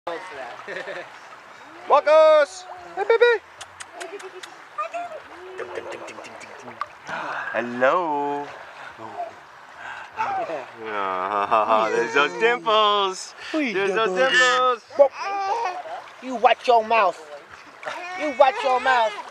Marcos! Hey, baby! Hello! There's those dimples! There's those dimples! You watch your mouth. You watch your mouth.